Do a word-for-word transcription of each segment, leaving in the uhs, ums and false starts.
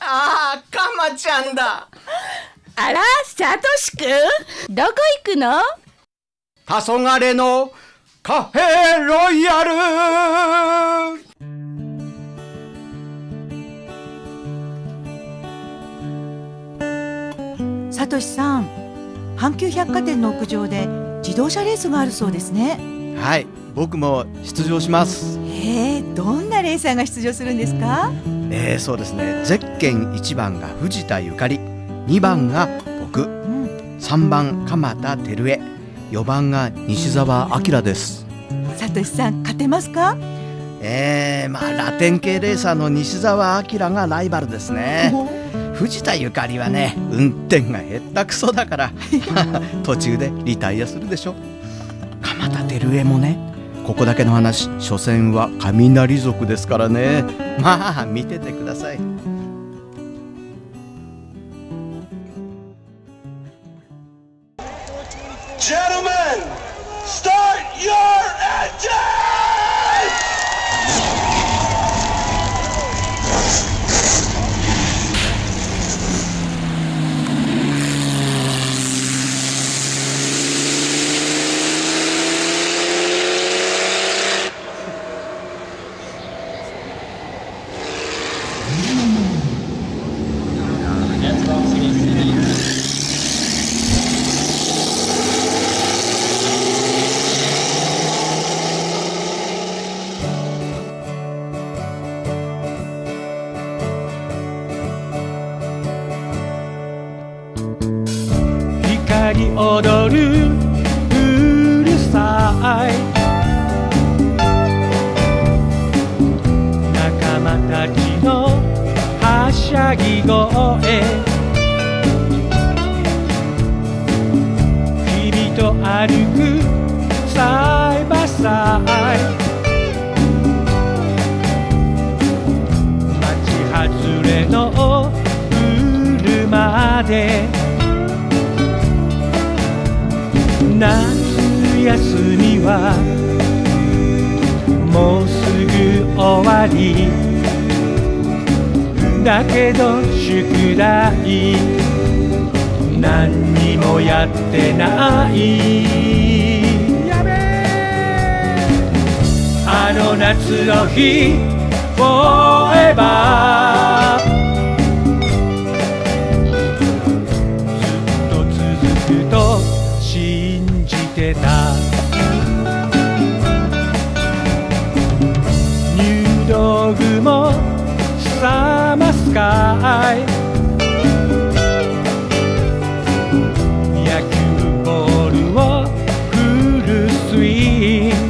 ああ、かまちゃんだ。 あら、さとしくん、どこ行くの？ 黄昏のカフェロイヤル。 さとしさん、阪急百貨店の屋上で自動車レースがあるそうですね。 はい、僕も出場します。 へえ、どんなレーサーが出場するんですか？ えー、そうですね、ゼッケンいちばんが藤田ゆかり、にばんが僕、うん、さんばん鎌田照江、よばんが西澤明です。 さとしさん、勝てますか？ えー、まあラテン系レーサーの西澤明がライバルですね。藤田ゆかりはね、運転がへったくそだから途中でリタイアするでしょ。鎌田照江もね、ここだけの話、所詮は雷族ですからね。まあ見ててください。 Gentlemen, start your engine! 踊るうるさい仲間たちのはしゃぎ声、君と歩くサイバーサイ、街外れの車で夏休みはもうすぐ終わりだけど宿題何にもやってない。やべえ、あの夏の日 Forever ずっと続くと信じてた。入道雲サマースカイ、野球ボールをフルスイング、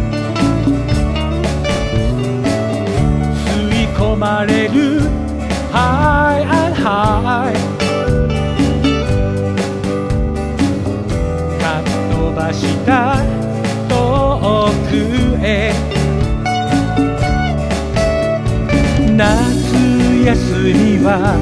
吸い込まれるハイアンハイ、かっ飛ばした遠くへ。夏休みは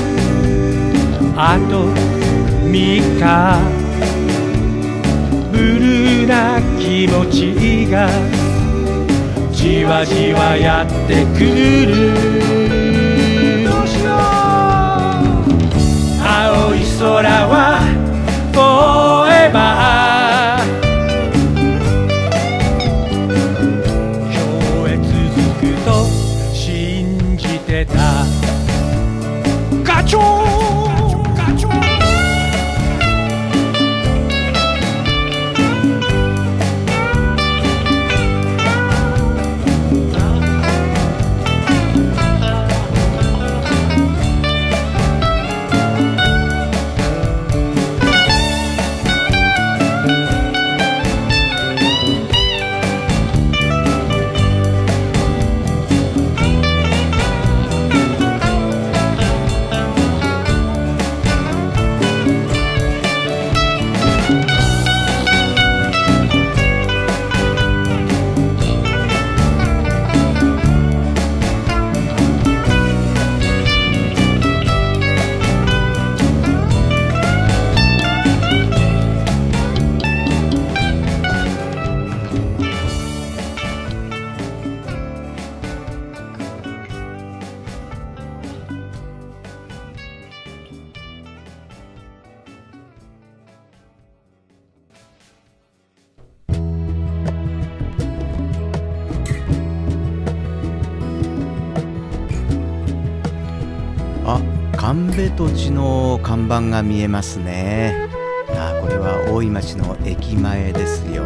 あとみっか、ブルーな気持ちがじわじわやってくる。どうしよう、青い空は Forever、今日へ続くと信じてた。ガチョーガチョー、 神戸土地の看板が見えますね。あ、これは大井町の駅前ですよ。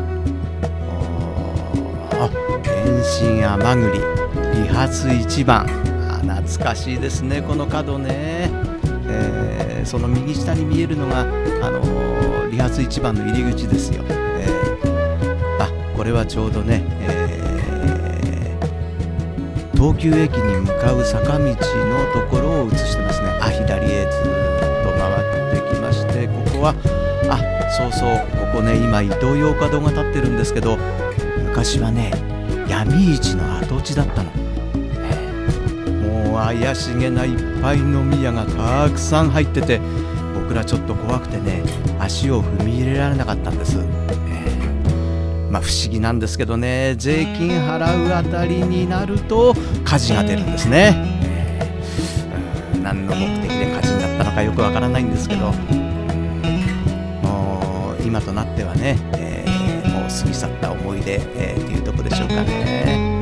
あ、天津甘栗理髪一番。あ、懐かしいですね、この角ね。えー、その右下に見えるのが、あのー、理髪一番の入り口ですよ。えー、あ、これはちょうどね、えー、東急駅に向かう坂道のところを映してますね。あ、左へずっと回ってきまして、ここは、あ、そうそう、ここね、今イトーヨーカドーが建ってるんですけど、昔はね、闇市の跡地だったの。もう怪しげないっぱい飲み屋がたくさん入ってて、僕らちょっと怖くてね、足を踏み入れられなかったんです。えー、まあ不思議なんですけどね、税金払うあたりになると火事が出るんですね。えー、何の目的で火事になったのかよくわからないんですけど、もう今となってはね、えー、もう過ぎ去った思い出、えー、っていうとこでしょうかね。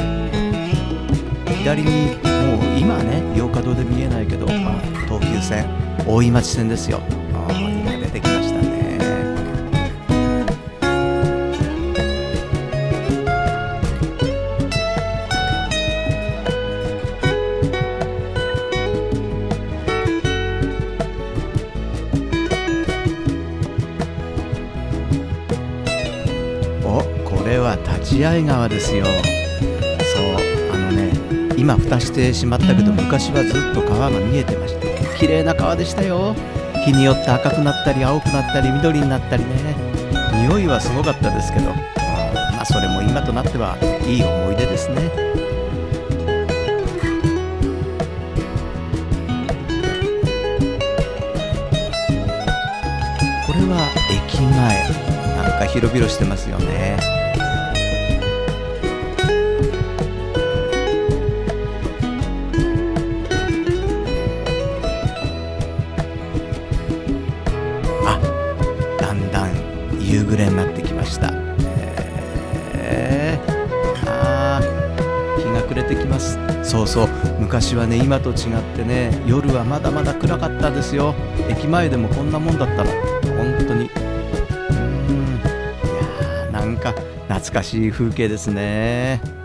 左にもう今ね、洋華堂で見えないけど、まあ、東急線大井町線ですよ。あ、今出てきましたね。お、これは立会川ですよ。そう、あのね、今蓋してしまったけど、昔はずっと川が見えてました。綺麗な川でしたよ。日によって赤くなったり青くなったり緑になったりね、匂いはすごかったですけど、うん、まあそれも今となってはいい思い出ですね。これは駅前、なんか広々してますよね。夕暮れになってきました。えー、あー、日が暮れてきます。そうそう、昔はね、今と違ってね、夜はまだまだ暗かったですよ。駅前でもこんなもんだったの、本当に。うーん、いやー、なんか懐かしい風景ですね。